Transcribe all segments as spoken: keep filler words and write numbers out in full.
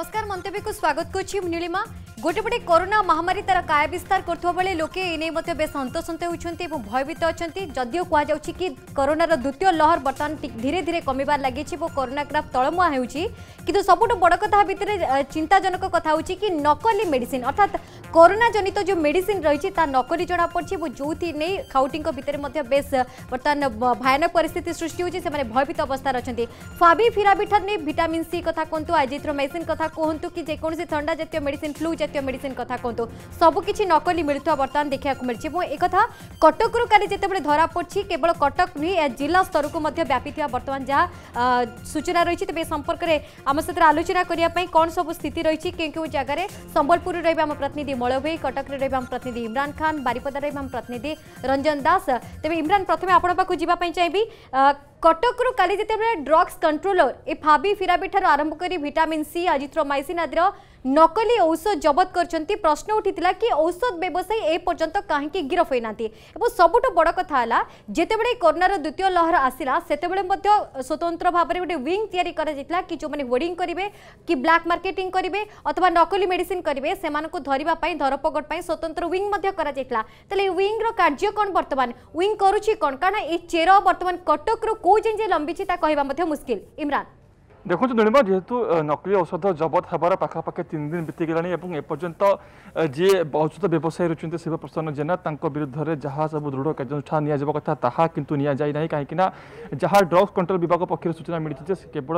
नमस्कार मंतव्य को स्वागत करुच्ची नीलिमा गोटेपटे कोरोना महामारी तार काय विस्तार करथुवा बेले लोके एने मते बेस हंतसंत होउछन्ती एवं भयभीत अछन्ती जदियो कुआ जाउछि कि कोरोनार द्वितीय लहर बर्तमान धीरे धीरे कमिबार लागिछि वो कोरोना ग्राफ तळमुआ हेउछि किंतु सबुठु बड़ कथा भितरे चिंताजनक कथा होउछि कि नकली मेडिसिन अर्थात कोरोना जनित जो मेडिसिन रही नकली जना पड़ी वो जो नहीं खाउटी भितर बेस बर्तमान भयानक परिस्थिति सृष्टि होती से भयभीत अवस्था अच्छा फाबी फिराबिठर नहीं विटामिन सी कथा कहतु आइजिथ्रोमाइसिन कथा कहतु कि जेकोसी थंडा जातीय मेडिसिन फ्लू जातीय मेडिसिन कथा कहतु सबकि नकली मिलुवा बर्तमान देखा मिली एक कटक काली जिते धरा पड़ी केवल कटक नुहे जिला स्तर को व्यापी बर्तमान जहाँ सूचना रही तेज संपर्क में आम सहित आलोचना करने कौन सब स्थिति रही क्यों क्यों जगह संबलपुर रही आम प्रतिनिधि मलय भाई कटक रे रही प्रतिनिधि इमरान खान बारिपदा रे प्रतिनिधि रंजन दास तेज इमरान प्रथम आपण पाखु जीवाई चाहिए कटक रु काली जिते ड्रग्स कंट्रोलर ए फाबी फिराबी ठार आरंभ कर विटामिन सी आजिथ्रोमाइसिन आदि नकली औषध जबत करछंती प्रश्न उठितिला कि औषध व्यवसायी ए पर्यंत काहेकि गिरफ होई नांती एवं सबुठ बड़ कथा हला जेतेबेले कोरोनार द्वितीय लहर आसिला सेतेबेले मध्य स्वतंत्र भाव में गोटे विंग तैयारी करा जितला कि जो माने होर्डिंग करिवे कि ब्लैक मार्केटिंग करिवे अथवा नकली मेडिसिन करिवे सेमानकु धरिबा पई धरपकड़ पई स्वतंत्र विंग मध्य करा जितला तले विंग रो कार्य कोन वर्तमान विंग करूची कोन कारण ए चेर वर्तमान कटक रो को जेंजे लंबीची ता कहबा मध्य मुश्किल इमरान देखो नीलिमा जेहेतु नकली औषध जबत हबार पाखापाखि तीन दिन बीतीगलानी और एपर्यंत जी औषध व्यवसायी रही शिव प्रसन्न जेना विरुद्ध में जहाँ सब दृढ़ कार्यानुष्ठान निया कथा ताहा किंतु निया जाई नहीं कहीं जहाँ ड्रग्स कंट्रोल विभाग पक्ष सूचना मिली केवल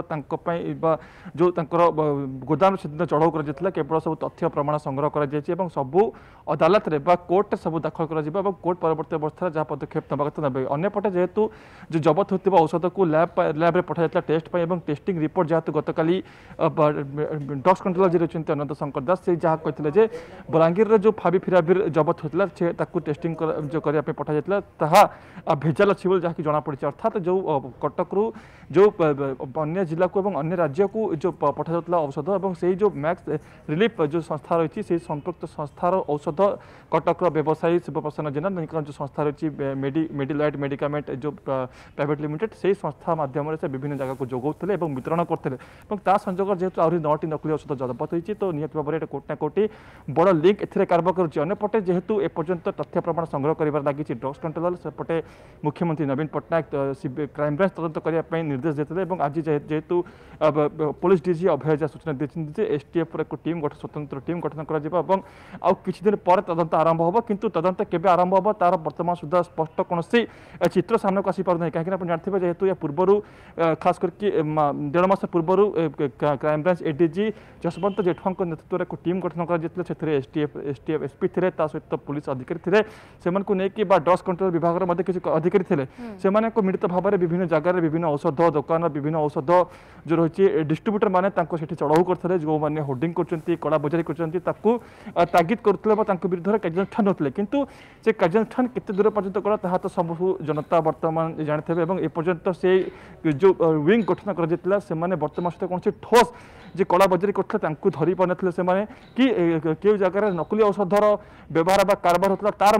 जो गोदाम से चढ़ाऊ कर केवल सब तथ्य प्रमाण संग्रह कर सबू अदालत में कोर्ट सब दाखल कर कोर्ट परवर्त अवस्था जहाँ पदक्षेप नवा कथा ने अंपटे जेहेतु जो जबत होता औषध को लैब लैब पठा टेस्ट टेस्टिंग रिपोर्ट जहाँ गतकाली ड्रग्स कंट्रोलर जी रही अनंत शंकर दास से जहाँ कहते बलांगीर जो फाबी फिराबिर जबत होता से टेस्टिंग जो करने पठा जाता भेजाल अच्छी बोल जहाँकि जमापड़ी अर्थात जो कटक रु जो अन्य जिला को अन्य राज्य को जो पठा जाता औषध और से जो मैक्स रिलीफ जो संस्था रही से संपृक्त संस्थार औषध कटक व्यवसायी शिव प्रसन्न जेना जो संस्था रही मेडी मेडिलाइट मेडिकामेंट जो प्राइवेट लिमिटेड से संस्था माध्यम से विभिन्न जगह को जोगाउते और वितरण करते संजोग जेहेतु आहरी नौटी नकली औषध जबत होती तो निहत भाव में कोटि ना कोटि बड़ लिंक ए कारबार करपटे जेहेतु एपर्यंत तथ्य प्रमाण संग्रह कर लगी ड्रग्स कंट्रोलर सेपटे मुख्यमंत्री नवीन पट्टनायक क्राइमब्रांच तदंत करने निर्देश देते आज जेहेतु पुलिस डीजी अभय झा सूचना देते एसटीएफ एक टीम गठन स्वतंत्र टीम गठन कर किसी दिन पर तदंत आरंभ हो किंतु तदंत केबे आरंभ हो तार वर्तमान सुधा स्पष्ट कौन चित्र सामने को आसीपार ना कहीं जानते जेहेतु या पूर्व खास करके डेढ़ मास पूर्व क्राइमब्रांच एडीजी जसवंत जेठवा नेतृत्व में एक टीम गठन कर एसटीएफ एसटीएफ एसपी थे सहित पुलिस अधिकारी थे से ड्रग्स कंट्रोल विभाग किसी अधिकारी थे से मिलित भाव में विभिन्न जगह विभिन्न औषध दुकान विभिन्न औषध जो रही डिस्ट्रीब्यूटर मैंने चढ़ाऊ करते जो मैंने होर्डिंग कर कड़ा बजारी कर तागिद करुले विरुद्ध में कार्यानुष्ठान होते किंतु से कार्यानुष्ठान केते दूर पर्यंत कला ताहा तो सब जनता वर्तमान जानते हैं एपर्यंत से जो विंग गठन कर से वर्तमान सहित कौन ठोस जे कला बजारी करते धरी पार ना से कि क्यों जगह नकली औषधर व्यवहार कारबार होता तार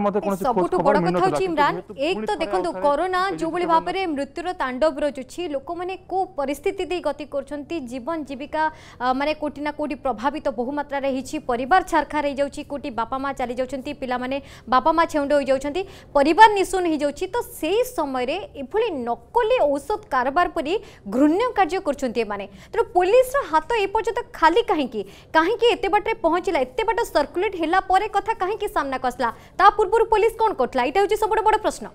इमरान एक तो देखो कोरोना जो भाव में मृत्युर तांडव रचुच्छी लोक मैंने को परिस्थिति गति कर जीवन जीविका माने कोटि ना कोटि प्रभावित बहु मात्रा रही परिवार छारखार हो जाऊँगी कोटि बापा माँ चली जाऊँगी पिला माने बापा माँ छेउंड हो जाऊँगी परिवार निशून हो जाऊँगी तो से समय एभली नकली औषध कारबार परी घृण्य कार्य कर तेणु पुलिस हाथ एपर्यंत खाली कहीं कहीं एत बाटे पहुँचला एत बाट सर्कुलेट होला परे कथा कहीं सामना कसला ता पूर्व पुलिस कौन करला यहाँ हूँ सब बड़ प्रश्न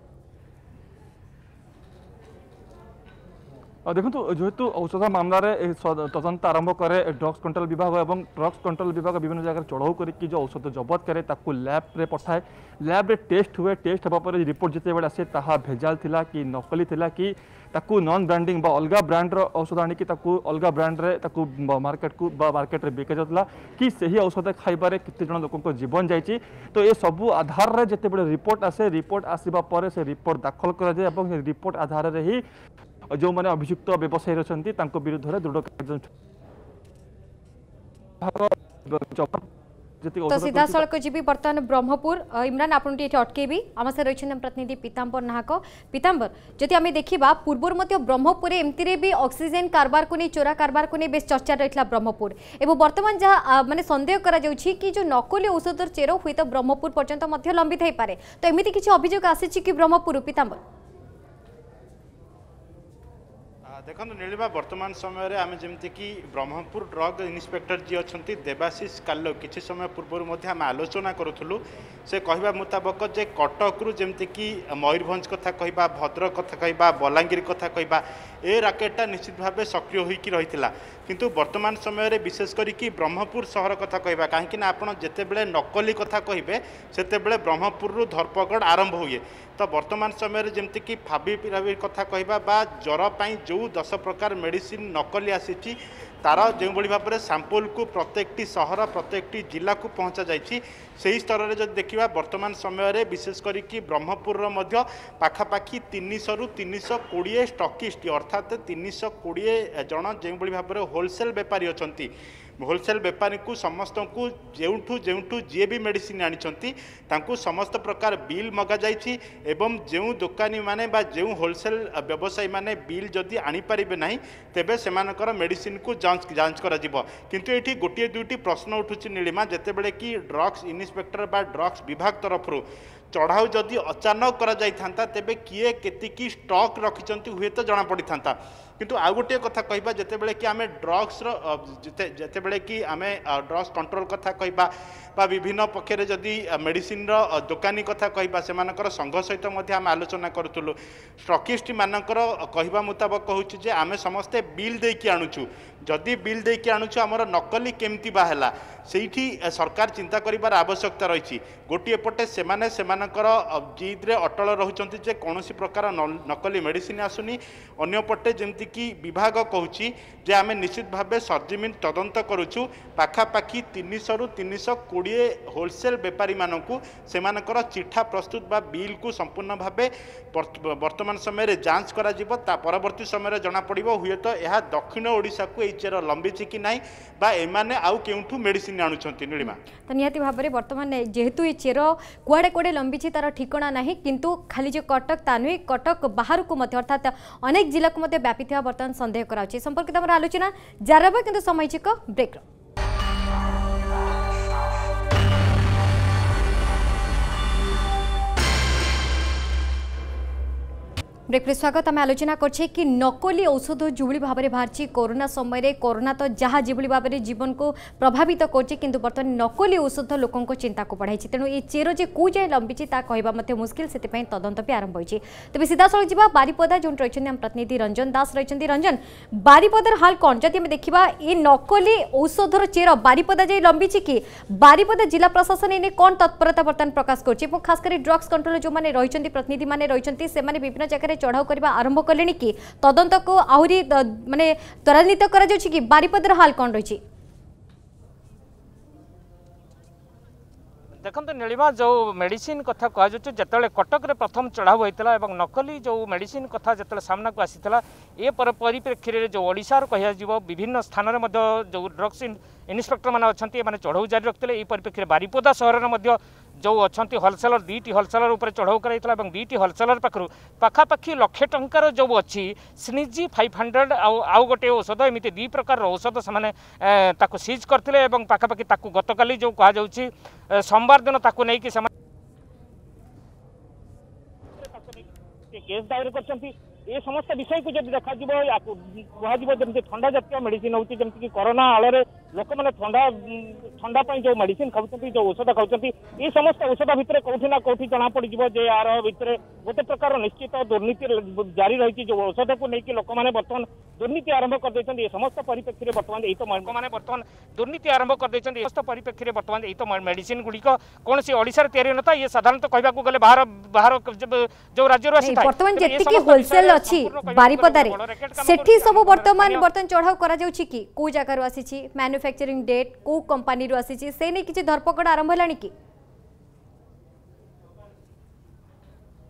देखो जेहेतु औषध मामलें तदंत आरंभ करे ड्रग्स कंट्रोल विभाग और ड्रग्स कंट्रोल विभाग विभिन्न जगह चढ़ाऊ करके जो औषध जबत करे ताकू लैब रे पठाए लैब रे टेस्ट हुए टेस्ट हवा पर रिपोर्ट जिते बड़े आसे ताहा भेजाल थिला कि नकली थिला कि ताकू नॉन ब्रांडिंग बा अलगा ब्रांड रो औषध आनी कि ताकू अलगा ब्रांड रे ताकू मार्केट को बा मार्केट रे बिका जातला कि सही औषध खाइबारे किते जन लोकन को जीवन जाईची तो ये सबू आधार रे जिते बड़े रिपोर्ट आसे रिपोर्ट आसीबा परे से रिपोर्ट दाखल करा जाय एवं रिपोर्ट आधार रे ही जो मैंने अभियुक्त व्यवसायी रही विरुद्ध में दृढ़ तो सीधा सड़क जी बर्तमान ब्रह्मपुर इमरान आपन ये अटकेबी आम से रही प्रतिनिधि पीताम्बर नाहक पीताम्बर जदि आम देखा पूर्वर ब्रह्मपुर एमती भी ऑक्सीजन कारबार को नहीं चोरा कारबार को नहीं बेस चर्चा रही ब्रह्मपुर एवं बर्तमान जहाँ माने संदेह करा जाउछि कि जो नकली औषधर चेर हुए तो ब्रह्मपुर पर्यंत लंबित हो पारे तो एमती किसी अभियोग आसी कि ब्रह्मपुर पीताम्बर देखो नीलिमा वर्तमान समय आम जमी कि ब्रह्मपुर ड्रग इन्स्पेक्टर जी अच्छा देवाशीष काल्लो किसी समय पूर्व आम आलोचना करूँ से कहवा मुताबक जे कटक्रु जमती कि मयूरभंज कथा कहवा भद्रक कथा कहवा बलांगीर कथा कहवा ए राकेटा निश्चित भाव सक्रिय होकर रही किंतु वर्तमान समय विशेष करी ब्रह्मपुर सहर कथा कहवा कहीं आपड़ जितेबले नकली कथा कहे से ब्रह्मपुर धरपकड़ आरंभ हुए तो वर्तमान समय जमती कि फाविपिराविर कथा कहवा बा ज्वर पाई जो दस प्रकार मेडिसिन नकली आसी तार जो भाव में सैंपल को प्रत्येक सहर प्रत्येक जिला को पहुँचा जाइए से स्तर में जब देखा वर्तमान समय विशेष करी ब्रह्मपुर पाखापाखि तीन सौ रु तीन सौ कोड़े स्टकिस्ट अर्थात तीन सौ कोड़े जन जो भाव में होलसेल बेपारी अच्छा होलसेल बेपारी को समस्त को जेठू जेठू जी भी मेडिसिन आनी समस्त प्रकार बिल मगा जाइछि एवं जो दुकानी माने बा जो होलसेल व्यवसायी माने बिल जदि आनी पारिबे नहीं तेबे सेमानकर मेडिसिन को जांच जांच करा जिवो किंतु एठी गोटे दुईटी प्रश्न उठुछि नीलिमा जेतेबेले कि ड्रग्स इन्स्पेक्टर बा ड्रग्स विभाग तरफ चढ़ाऊ जदि अचानक करा जाई थांता तेबे किए केतिकी स्टॉक रखिचंती हुए तो जना पड़ी थांता किंतु आ गोटे कथा कहबा जेतेबेले कि आमे ड्रग्स रो जेतेबेले कि आमे ड्रग्स कंट्रोल कथा कहबा बा विभिन्न पक्षरे जदि मेडिसिन रो दुकानी कथा कहबा सेमानकर संघ सहित मध्ये आमे आलोचना करथुलु स्टॉकिस्ट मानकर कहबा मुताबक कहूछि जे आमे समस्ते बिल देकी आनुछु जदि बिल देकी आनुछु हमर नकली केमती बाहला सेठी सरकार चिंता करिबार आवश्यकता रही गोटे पटे सेमाने सेमानकर जिद रे अटल रहुचंती जे कोनोसी प्रकार नकली मेडिसिन आसुनी अन्य पटे जेमती कि विभाग कहूछि जे आमे निश्चित भावे सरजिमिन तदंत करूछु पाखापाखि तीन सौ रु तीन सौ कोड़े होलसेल बेपारी मानकु सेमानकर चिठा प्रस्तुत बा बिल को संपूर्ण भावे वर्तमान समय जांच करा जिवो ता परवर्ती समय जना पड़िबो हुए तो यह दक्षिण ओडिशा को चेर लंबी कि नहीं बा एमाने आउ केउठू मेडिसिन आनुछंती नीलिमा तो निहाती भाव में बर्तमान जेहेतु ये चेर कुआड़े कुआड़े लंबी तार ठिकना ना किंतु खाली जो कटक ता नुहे कटक बाहर को अर्थात अनेक जिला को व्यापी बर्तमान संदेह कराउछि संपर्कित आम आलोचना जारबा किंतु समय चिक ब्रेक ब्रेक स्वागत आम आलोचना करछे कि नकली औषध जुबली भाव में बाहर कोरोना समय कोरोना तो जहाँ जिभली भाव में जीवन को प्रभावित करछे किंतु बर्तमान नकली औषध लोकों को चिंता को बढ़ाई तेणु ये चेर जे कौ जाए लंबी कहवा मुस्किल से तदंत भी आरंभ होती तेज सीधा सड़क जा बारिपदा जो रही आम प्रतिनिधि रंजन दास रही रंजन बारिपदार हाल कौन जदि आम देखा ये नकली औषधर चेर बारिपदा जाए लंबी कि बारिपदा जिला प्रशासन इन्हें कौन तत्परता बर्तमान प्रकाश कर खास कर ड्रग्स कंट्रोल जो मैंने रही प्रतिनिधि मैंने रही से विभिन्न जगह चढ़ाऊ करने आरंभ कले कि तदंत को आहरी माने त्वरान्वित करा जाउछि कि बारिपदार हाल कौन रही देखो नीलिमा जो मेडिसिन कथा कह जो कटक प्रथम चढ़ाऊ होता है नकली जो मेडिसिन कथा जो सामना को आसीला ए परिप्रेक्षी जो ओडिशार कह विभिन्न स्थान में जो ड्रग्स इन्स्पेक्टर मैंने अच्छा मैंने चढ़ाऊ जारी रखते हैं परिप्रेक्षी बारिपदा सहर में जो अच्छा होलसेलर दुईटी होलसेलर उपर चढ़ाऊ कराइला दुईटी होलसेलर पाखु पाखापाखि लक्षे टंकार जो अच्छी स्निजी फाइव हंड्रेड आउ गोटे औषध एमती दुई प्रकार औषध से सीज करते पाखापाखि गतकाली जो कह सोमवार दिन ताकू नहीं कि केस दायर कर ये समस्त विषय को जब देखा कह ठंडा जातीय मेडिसिन होती जमी कोरोना आଳରେ लोक मैंने ठंडा ठंडा जो मेडिसिन खाऊँ जो औषध खाऊँ ये समस्त औषध भितर कौटी ना कौटी जना पड़ जे यार भितर गोटे प्रकार निश्चित दुर्नीति जारी रही जो औषध को लेकिन लोक मैंने बर्तमान दुर्नीति आरंभ कर देते ये समस्त परिप्रेक्षी बर्तमान यही तो मैंने बर्तमान दुर्नीति आरंभ कर देते समस्त परिप्रेक्षी बर्तमान यही तो मेडिसिन गुड़िक कौन सी ओडिशा तैयारी होता ये साधारणतः कहवाक गले बाहर बाहर जो राज्य होलसेल अच्छी बारिपदारे सेठी सब वर्तमान बर्तन चढ़ाऊ करा जाउछि कि को जगह आसी मैन्युफैक्चरिंग डेट को कंपनी रो आसी से नहीं किछि धरपकड़ आरंभ हलानी कि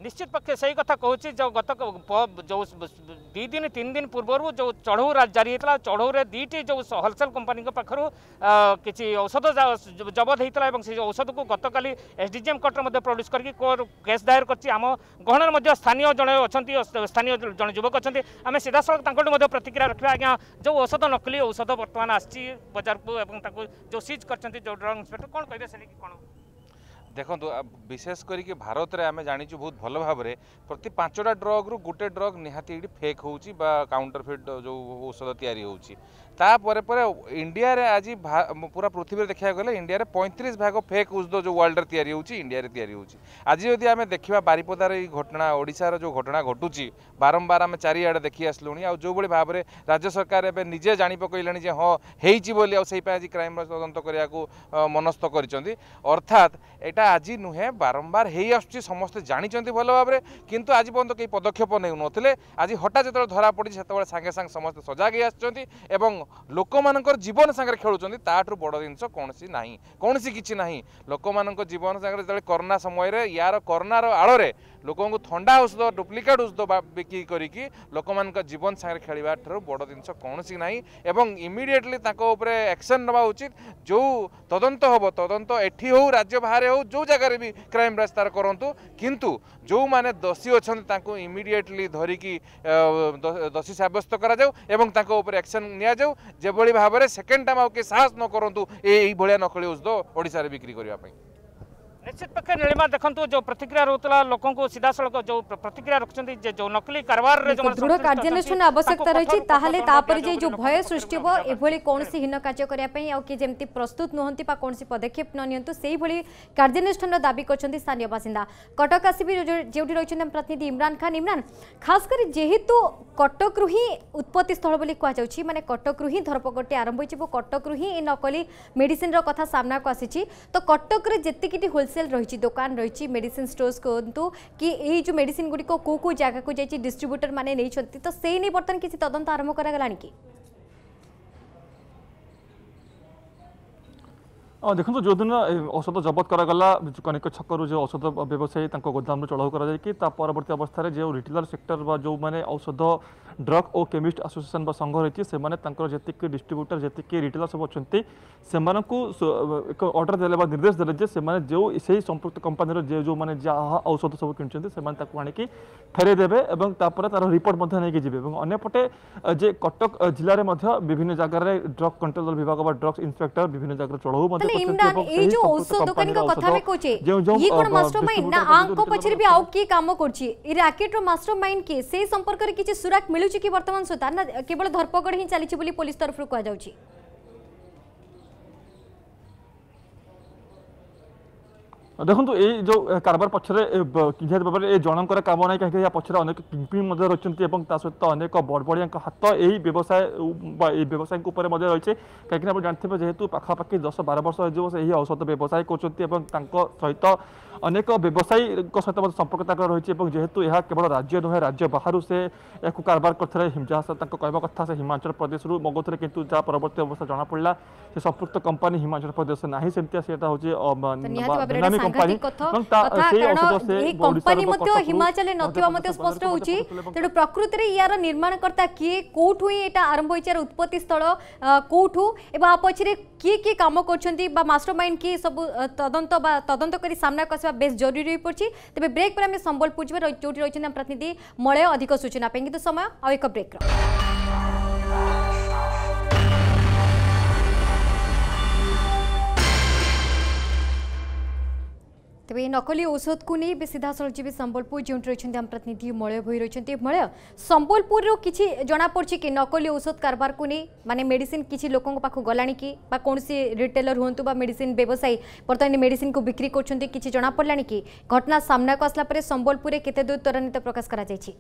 निश्चित पक्षे सही कथा कहूँ जो गत जो दुई दिन तीन दिन पूर्व जो चढ़ऊ जारी होता चढ़ऊ दुईटी जो होलसेल कंपनी पाखर किसी औषध जबत होता है से औषध को गतकाली एसडीजीएम कोर्ट में प्रोड्यूस करके केस दायर करम गहन स्थानीय जड़े अच्छा स्थानीय जड़े युवक अच्छा आम सीधा सड़क प्रतिक्रिया रखा आज्ञा जो औषध नकली औषध बर्तमान आसी बजार को जो सीज कर ड्रग इंस्पेक्टर कौन कहे से कौन देखो विशेष करके भारत में आम जाचु बहुत भल भाव में प्रति पांचटा ड्रग रु गोटे ड्रग निहाती फेक हो काउंटरफिट जो औषध तैयारी होची तापर पर इंडिया रे आज पूरा पृथ्वी देखा गले इंडिया रे पैंतीस भाग फेक औषध जो वर्ल्ड रे तैयारी होची इंडिया रे तैयारी होची आज जदि आम देखा बारिपदार ये घटना ओडिशार जो घटना घटुची बारंबार आम चारिआडे देखी आसलुणी आ जो भाव में राज्य सरकार एवं निजे जानी पकईलानी जे हाँ होईची बोली आज क्राइम तदंत करने को मनस्थ कर अर्थात एटा आज नुहे बारंबार हो आसुची समस्ते जानी भल भाव में किंतु आज पर्यंत कई पदक्षेप नहीं नथिले आज हठात जो धरा पड़ी से सागे सागे समस्ते सजाग आसुचंती लोक मानकर जीवन सागर खेलुचंती ताठू बड़ जिनस कौन ना कौन किसी ना लोक मान जीवन सागर जो कोरोना समय यार कोरोनार आड़े लोक थंडा औषध डुप्लिकेट औषध बिक्री करी लोक मान जीवन सागर खेलवा बड़ जिनस कौन ना एवं इमिडिएटली एक्शन नवा उचित जो तदंत हम तदंत एठी हो राज्य बाहर हो जो जगह भी क्राइम रास्तार करूँ किंतु जो माने दोषी अच्छा इमिडिएटली धरिकी दोषी सब्यस्त कर एक्शन नि जाऊ जेभली भाव में सेकेंड टाइम आगे साहस न करूँ ये नकली औषध ओडिशा बिक्री करने निश्चित पक्षे नीलिमा देखो जो प्रतिक्रिया रोला लोक सीधा सड़क जो प्रतिक्रिया रखते जो नकली कारबार दृढ़ कार्यानुष्ठान आवश्यकता रही जो भय सृष्टि हो एभली कौन हीन कार्य करने किए जमी प्रस्तुत नुहति कौन पदक्षेप न नियंतु से भली कार्यानुष्ठान दाबी कर स्थानीय बासिंदा कटक आसबि जो रही प्रतिनिधि इमरान खान इमरान खास कर जेहेतु कटक रु ही उत्पत्ति स्थल बोली कहुच्छी माने कटक रु ही धरपकड़टी आरंभ हो कटक रु ही नकली मेडिसिन कथा सामना को आसी तो कटक जी होलसेल रही दुकान रही मेडिसिन स्टोर्स कहतु कि ये जो मेडिसिन गुड़िक कौ कौ जगह को जाइए डिस्ट्रीब्यूटर माने नहीं तो से नहीं बर्तमान किसी तदंत आरंभ करा कि देखो जो दिन औषध जबत करागला कनिक छकरू जो औषध व्यवसायी गोदाम चढ़ाऊ कर परवर्ती अवस्था जो रिटेलर सेक्टर जो मैंने औषध ड्रग और केमिस्ट एसोसिएशन संघ रही से जी डिस्ट्रीब्यूटर जी रिटेलर सब अच्छा से एक ऑर्डर देले निर्देश देले से जो से संपुक्त कंपानी जो जो मैंने जहाँ औषध सब कि आणिकी फेरे देवे और तार रिपोर्ट नहीं जी अंपटे जे कटक जिले में विभिन्न जगार ड्रग कंट्रोल विभाग ड्रग्स इंस्पेक्टर विभिन्न जगह चढ़ाऊ इमरान ए जो औषध दुकानी का कथा में कहचे ये कोन मास्टरमाइंड ना आंक पछरे भी आउ की काम करछि ई रैकेट रो मास्टरमाइंड के से संपर्क रे किछि सुराक मिलुछि कि वर्तमान सुता ना केवल धरपकड़ ही चलीछि बोली पुलिस तरफ रो कह जाउछि देखो ये जो कारबार पक्षरे निहत भाव में जनकर काम ना कहीं पक्षरे अनेक किंगपिन रही सहित अनेक बड़ बड़िया हाथ यही व्यवसाय व्यवसायी रही कहीं आप जानते जेहेतु पाखापाखि दस बार वर्ष हो औषध व्यवसाय कर सहित अनेक व्यवसायी सहित संपर्क रही जेहेतु यह केवल राज्य नुहे राज्य बाहर से कारबार करते जहाँ कहवा कथा से हिमाचल प्रदेश मगुले किंतु जहाँ परवर्ती अवस्था जना पड़ा से संपुक्त कंपानी हिमाचल प्रदेश ना सेमती से हिमाचल स्पष्ट होची तेणु प्रकृति में यार निर्माणकर्ता किए कौठू ही आरंभ होइचार उत्पत्ति स्थल कौठू एवं आ पछरे किए किए काम करछंती बा मास्टरमाइंड किए सब तदंत बा तदंत करी सामना कसिबा बेस जरूरी होई पड़छि तबे ब्रेक पर हम संबलपुर जिबे जोटी रहिछन प्रतिनिधि मलय अधिक सूचना पे किंतु समय आ एक ब्रेक तेज नकली औषध को नहीं सीधा सड़क जी संबलपुर जो रही आम प्रतिनिधि मलय भई रही मलय संबलपुर किसी जना पड़ी कि नकली औषध कारबार को नहीं माने मेडिसिन किसी लोकों पाख गलानी कि कौन सी रिटेलर हूँ मेडिसिन व्यवसायी बर्तमान मेडिसिन को बिक्री कर किसी जना पड़ा कि घटना सामना को आसला संबलपुर केते दूर त्वरान्वित प्रकाश करा जायछि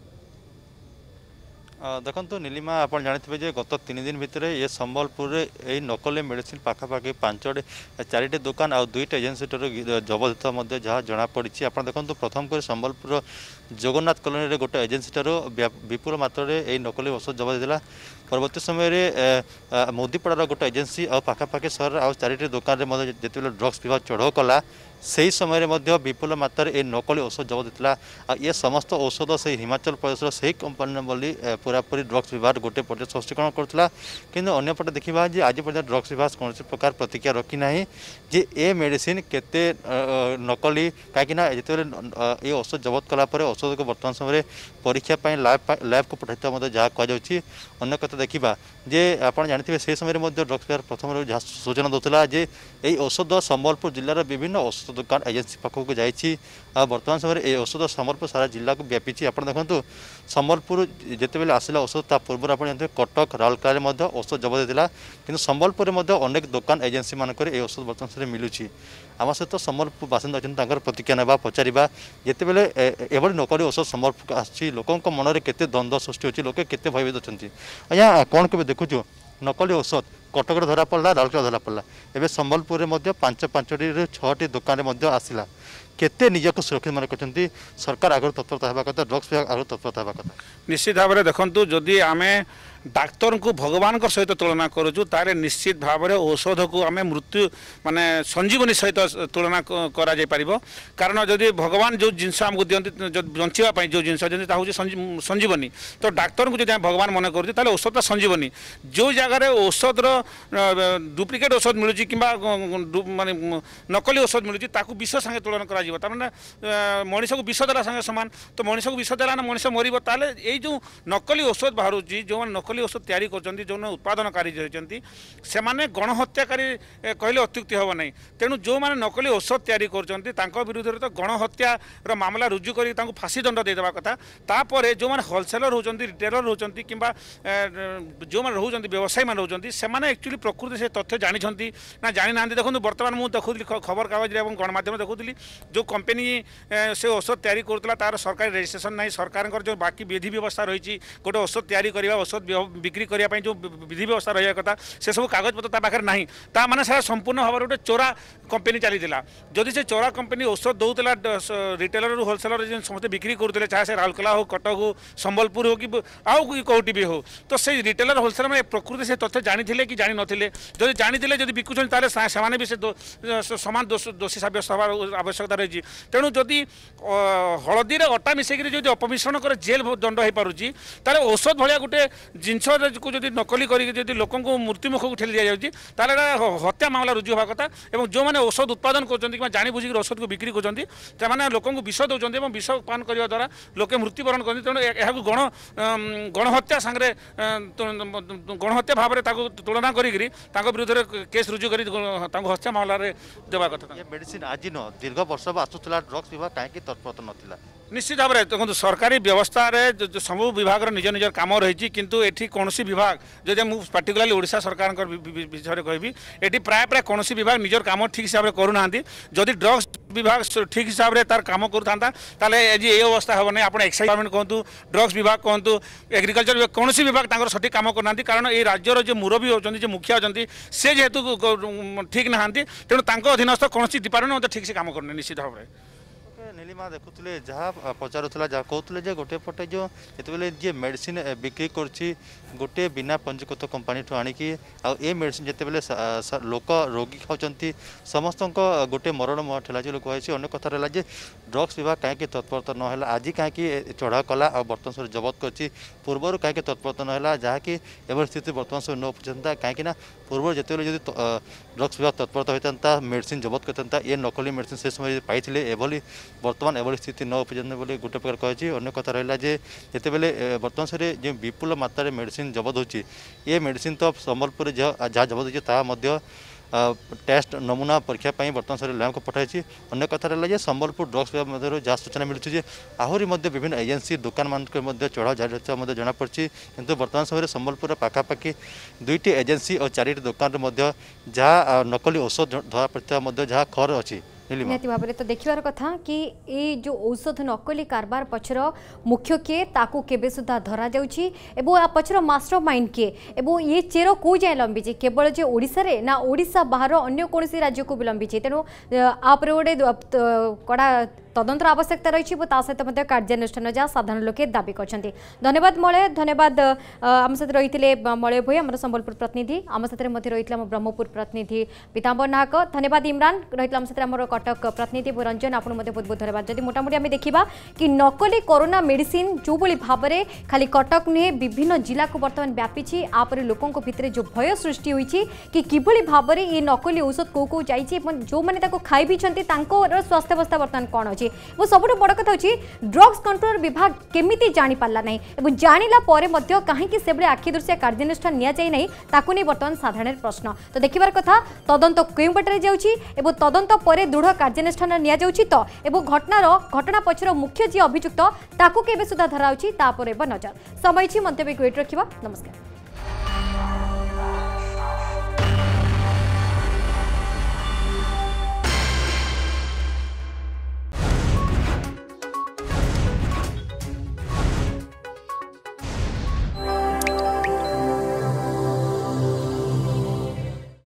देखो नीलिमा आप जानते हैं गत तीन दिन भितर ये संबलपुर ये नकली मेडिसिन पाखापाखि पांचटे चारिटे दुकान आ दुईट एजेन्सी जबत होता जहाँ जमापड़ी आप देखो प्रथम कर संबलपुर जगन्नाथ कॉलोनी गोटे एजेन्सी विपुल मात्र ये नकली औषध जबत होता परवर्ती समय मोदीपड़ार गोटे एजेन्सी और पाखापाखि सहर आ चारिटे दुकान में जिते ड्रग्स विभाग चढ़ाऊ कला से समय विपुल मात्रा ए नकली औषध जबत होता ये समस्त औषध से हिमाचल प्रदेश से कंपानी बोली पूरापूरी ड्रग्स विभाग गोटे पटे स्पष्टीकरण करुला किंतु अन्यपटे देखा आज पर्यटन ड्रग्स विभाग कौन प्रकार प्रतिक्रिया रखी ना जे ए मेडिसिन केते नकली कहीं ये औषध जबत कलापर औषध को बर्तमान समय परीक्षा लैब लैब को पठाई जहाँ कहुच्छी अन्न कथा देखा जे आप जानते से समय ड्रग्स विभाग प्रथम जहाँ सूचना दूसरा जे यही औषध संबलपुर जिलार विभिन्न औषध दुकान एजेंसी पाखक जाइए बर्तमान समय ये औषध संबलपुर सारा जिला को व्यापी आप देखो संबलपुर जिते आसला औषध ता पूर्व आप जानते कटक राउरकेला औषध जबत होता कि संबलपुर अनेक दुकान एजेंसी मानक औषध बर्तमान समय मिलूँ आम सहित संबलपुर बासिंदा अच्छा प्रतिक्रिया ना पचार जिते बले एभली नकली औषध संबलपुर आसी लोकों मनरे केते द्वंद्व सृष्टि होती लोके केते भयभीत अच्छा अज्ञा कौन के देखुचु नकली औषध कटक धरा पड़ा राउरकेला धरा पड़ा एवं संबलपुर में पांच पांचटी छटी दुकान आसला केते निजक सुरक्षित मन कर सरकार आगे तत्परता होगा कथा ड्रग्स विभाग आगे तत्परता होगा कथा निश्चित भाव में देखु जदि आम डाक्तर को भगवान सहित तुलना करुचु तारे निश्चित भाव में औषध को आम मृत्यु माने संजीवनी सहित तुलना करा पारिबो कारण जदि भगवान जो जिनस आमको दियंती बचाई जो जिनस दियंती हूँ संजीवनी तो डाक्तर को जब भगवान मन करुँ ताले औषध संजीवनी जो जगार औषधर डुप्लिकेट औषध मिलूँ कि माने नकली औषध मिलूँ ताकू विष संगे तुलना करा मनीष को विष देला संगे सामान तो मनीष को विष देला ना मनीष मरब ताले ये जो नकली औषध बाहर जो नकली औषध तैयारी कर जो उत्पादनकारी रही से गणहत्याकारी कहले अत्युक्ति हम ना तेणु जो मैंने नकली औषध तैयारी कर विरुद्ध तो गणहत्यार मामला रुजु कर फांसी दंड देदेवा कथा तापर जो मैंने होलसेलर होती रिटेलर होती कि जो मैंने रोच व्यवसायी मैंने रोच से एक्चुअली प्रकृति से तथ्य जानी ना जानी ना देखो बर्तमान मुझे देखुली खबर कागज और गणमाध्यम देखुली जो कंपनी से औषध तैयारी करुला तार सरकारी रजिस्ट्रेशन ना सरकार जो बाकी विधि व्यवस्था रही गोटे औषध तैयारी करने औषध बिक्री करने जो विधि व्यवस्था रहा कथा से सब कागजपत्र पाखे ना ता माने से संपूर्ण भाव गोटे चोरा कंपनी चली जदि से चोरा कंपनी औषध दौला रिटेलर होलसेलर जो समस्त बिक्री करुले चाहे से राउरकेला हो कटक हो संबलपुर हो कि आउ कौटी भी हो तो से रिटेलर होलसेलर में प्रकृति से तथ्य जानी कि जानी नथिले जदि जानी जदि बिकुछन ताले से भी से समान दोषी साब्यस्त होवार आवश्यकता रही तेणु जदि हलदी अटा मिसेक जो अपमिश्रण कर जेल दंड हो पारुची ताले औषध भाया गोटे जिनस को जब नकली कर लोक मृत्युमुख को ठेली दि जाए हत्या मामला रुजु होगा कथा और जो मैंने औषध उत्पादन कर जानी बुझी औषध को बिक्री कर लोक विष दौरान विष पान करने द्वारा लोके मृत्युवरण करते तेणु यह गण गणहत्या सांगे गणहत्या भाव में तुलना कर विरुद्ध केस रुजु कर हत्या मामला देवा कथा मेडिसिन आज न दीर्घ वर्ष आसूला ड्रग्स विभाग कहीं तत्परता नाला निश्चित भाव में देखो सरकारी व्यवस्था रे सब विभाग निज निज काम रही किंतु एठी कौन विभाग जब मुझे पार्टिकुलाली ओडिशा सरकार विषय कहबी ये प्राय प्राय कौन विभाग निजर काम ठीक हिसाब से करूना जदि ड्रग्स विभाग ठीक हिसाब से तार काम करूँ ये अवस्था हम ना आप एक्साइज डिपार्टमेंट कहतु ड्रग्स विभाग कहतु एग्रीकल्चर विभाग कौन विभाग तांकर सठिक काम करना कारण ये राज्यर जो मुरबी होती जो मुखिया होती से जेहेतु ठीक ना तेणु अधीनस्थ कौन डिपार्टमेंट ठीक से काम करने निश्चित भाव में नीलिमा देखुले जहाँ पचारूला जहाँ कहते गोटे पटे जो जिते जी मेडिसिन बिक्री कर गोटे बिना पंजीकृत कंपानी आणिकी आ मेडिसिन जिते लोक रोगी खाऊँ समस्त गोटे मरण मुह ठेला कहुई अनेक कथा रहा ड्रग्स विभाग कहीं तत्परता ना आज कहीं चढ़ाऊ कला और बर्तमान समय जबत कर पूर्वर कहीं तत्परता ना जहाँकि एवं स्थिति बर्तमान समय न उपजता कहीं पूर्व जिते ड्रग्स विभाग तत्परता होता मेडिसिन जबत करता ये नकली मेडिसिन से समय पाई एभली बर्तमान एभली स्थिति न उपजन बोली गोटे प्रकार कही अनेक कथा रहा जिते बेले बर्तमान समय जो विपुल मात्रा मेडिसिन जबत होची ये मेडिसिन तो संबलपुर जहाँ जबत होती टेस्ट नमूना परीक्षा बर्तमान समय लैब को पठाई अनेक कथा रहा संबलपुर ड्रग्स विभाग मध्य जहाँ सूचना मिलूँ आहरी विभिन्न एजेंसी दुकान मान चढ़ाऊ जारी रहा जमापड़ी किंतु बर्तमान समय संबलपुर पाखापाखि दुईटी एजेंसी और चारिटी दुकान जहाँ नकली औषध धरा पड़ा जहाँ खर अच्छी निहाती भाव तो देखार कथा कि ये जो औषध नकली कारबार पछर मुख्य किए ताकू केबे सुधा धरा जाउछि एबो आ पछर मास्टर माइंड किए एबो ये चेर को जाए लंबी केवल जे ओडिसा रे ना ओडिसा बाहर अन्य कोनसी राज्य को भी लंबी तेणु आप गोटे कड़ा तदंतर आवश्यकता रही सहित कार्यानुष्ठान जहाँ साधारण लोके दाबी करछन्ति। धन्यवाद मलय, धन्यवाद आम सहित रही मलय भई आम संबलपुर प्रतिनिधि, आम सहित रही ब्रह्मपुर प्रतिनिधि पीताम्बर नाहक, धन्यवाद इमरान रही आम सहित कटक प्रतिनिधि रंजन आपको बहुत बहुत धन्यवाद। जदि मोटामोटी आम देखा कि नकली कोरोना मेडिसिन जो भाव में खाली कटक नुहे विभिन्न जिला को बर्तमान व्यापी आपर लोकों भितर जो भय सृष्टि होती कि किभली भाव में ये नकली औषध कौ कौ जाइए जो मैंने खाई भी स्वास्थ्य अवस्था बर्तमान कौन अच्छी सब बड़ कथा हूँ ड्रग्स कंट्रोल विभाग केमिति जानी पार्ला नहीं और जानिला परे मध्य कहीं से आखि दृश्य कार्यानुष्ठान नि जाए नहीं ताकू नहीं बर्तमान साधारण प्रश्न तो देखिबार कथा तदंत केउं बाटरे जाउछि एवं तदंत परे दृढ़ कार्यानुष्ठान नि जाउछि तो एवं घटनार घटना पछर मुख्य जी अभियुक्त ताकू केबे सुधा धराउछि ता पर नजर समय मंतव्य को रखा। नमस्कार।